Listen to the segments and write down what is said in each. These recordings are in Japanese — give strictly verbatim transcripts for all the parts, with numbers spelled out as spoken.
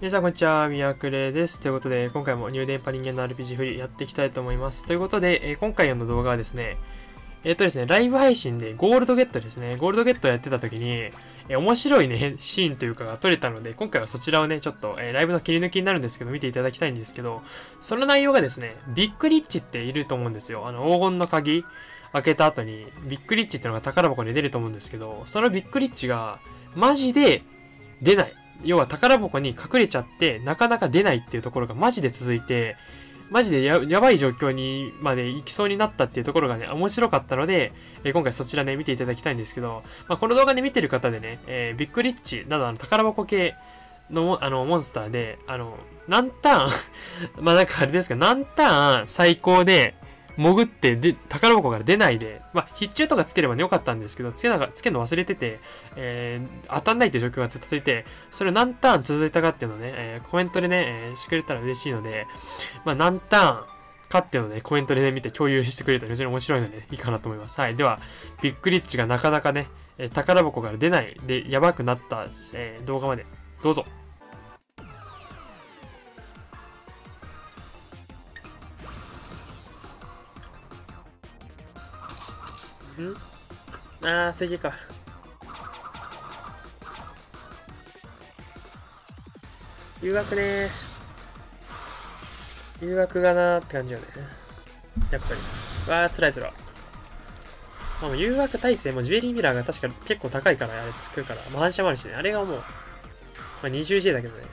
皆さんこんにちは、ミヤクレです。ということで、今回もニュー電波人間の アールピージー フリーやっていきたいと思います。ということで、えー、今回の動画はですね、えっとですね、ライブ配信でゴールドゲットですね、ゴールドゲットやってた時に、えー、面白いね、シーンというかが撮れたので、今回はそちらをね、ちょっと、えー、ライブの切り抜きになるんですけど、見ていただきたいんですけど、その内容がですね、ビッグリッチっていると思うんですよ。あの、黄金の鍵開けた後に、ビッグリッチっていうのが宝箱に出ると思うんですけど、そのビッグリッチが、マジで出ない。要は宝箱に隠れちゃって、なかなか出ないっていうところがマジで続いて、マジで や, やばい状況にまで行きそうになったっていうところがね、面白かったので、えー、今回そちらね、見ていただきたいんですけど、まあ、この動画で見てる方でね、えー、ビッグリッチなどあの宝箱系のあのモンスターで、あの、何ターンまあなんかあれですけど、何ターン最高で、潜ってで、宝箱から出ないで、まあ、必中とかつければね、よかったんですけど、つけなが、つけるの忘れてて、えー、当たんないっていう状況がずっと続いて、それを何ターン続いたかっていうのをね、えー、コメントでね、えー、してくれたら嬉しいので、まあ、何ターンかっていうのをね、コメントでね、見て共有してくれたら非常に面白いので、いいかなと思います。はい。では、ビッグリッチがなかなかね、えー、宝箱から出ないで、やばくなった、えー、動画まで、どうぞ。んあー、正義か。誘惑ねー。誘惑がなーって感じよね。やっぱり。わー、辛い辛い。まあ、誘惑耐性もジュエリーミラーが確か結構高いから、あれ作るから。まあ、反射もあるしね。あれがもう、まあ、にじゅうジェー だけどね。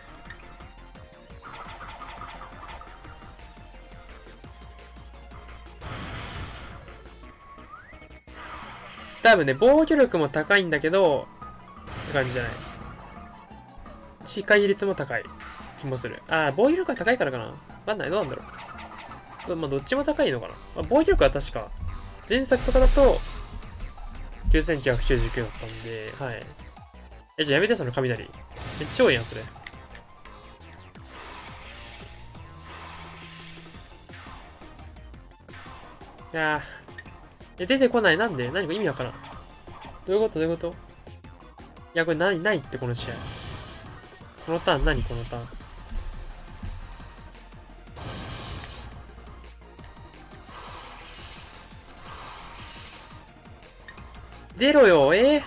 多分ね、防御力も高いんだけど、って感じじゃない。し、回避率も高い気もする。ああ、防御力が高いからかな。わかんない。どうなんだろう。まあ、どっちも高いのかな。まあ、防御力は確か、前作とかだと、きゅうせんきゅうひゃくきゅうじゅうきゅうだったんで、はい。え、じゃあやめて、その雷。めっちゃ多いやん、それ。いやー。え、出てこない。なんで何か意味わからん。どういうことどういうこといや、これない、ないって、この試合。このターン、何このターン。出ろよ、えー、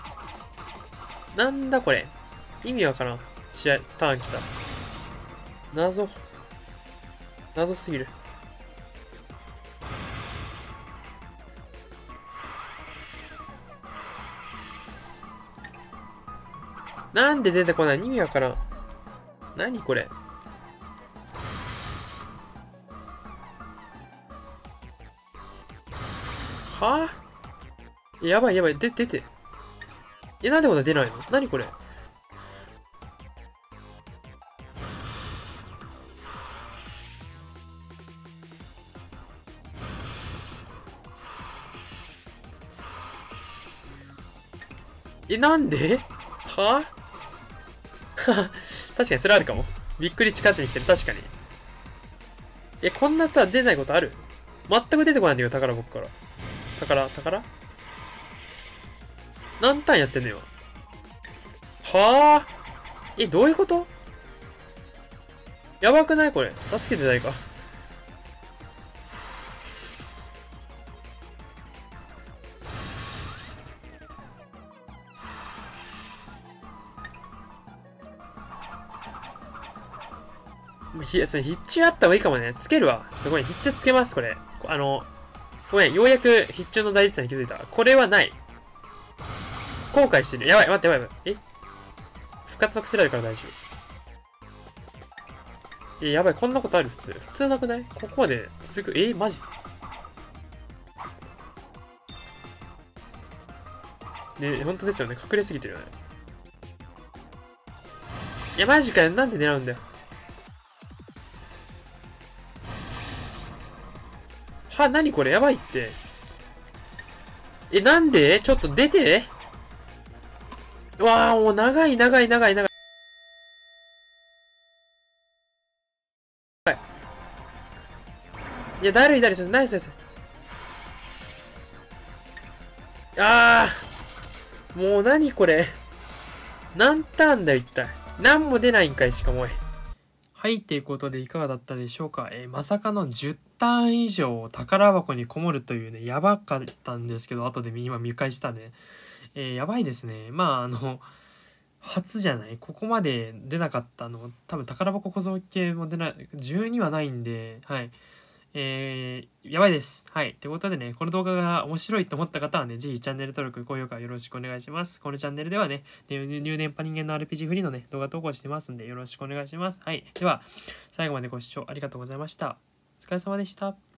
なんだこれ。意味わからん。試合、ターン来た。謎。謎すぎる。なんで出てこない？意味わからん。何これ。はぁ、やばいやばい。で、出て。え、なんでこんな出ないの？何これ。え、なんではぁ確かにそれあるかも。びっくり近づいに来てる。確かに。え、こんなさ、出ないことある？全く出てこないんだよ、宝僕から。宝、宝何ターンやってんのよ。はぁ、え、どういうこと？やばくないこれ。助けてないか。いや、それ必中あった方がいいかもね。つけるわ。すごい。必中つけます、これ。あの、ごめん、ようやく必中の大事さに気づいた。これはない。後悔してる。やばい、待って、やばい、やばい。え復活の薬あるから大丈夫。え、やばい、こんなことある普通。普通なくない？ここまで続く。えー、マジで、本当ですよね。隠れすぎてるよね。いや、マジかよ。なんで狙うんだよ。は、なにこれやばいって。え、なんでちょっと出て。うわあ、もう長い長い長い長い。いや、だるいだるい。ナイスナイス。ああ、もう何これ。何ターンだよ、一体。 なんも出ないんかい、しかも。はい、ということでいかがだったでしょうか。えー、まさかのじゅうターン以上宝箱にこもるというね、やばかったんですけど、後で今見返したね。えー、やばいですね。まあ、あの、初じゃないここまで出なかったの、多分宝箱小僧系も出ない、じゅうにはないんで、はい。えー、やばいです。はい。ということでね、この動画が面白いと思った方はね、ぜひチャンネル登録、高評価よろしくお願いします。このチャンネルではね、入電波人間の アールピージー フリーのね、動画投稿してますんで、よろしくお願いします。はい。では、最後までご視聴ありがとうございました。お疲れ様でした。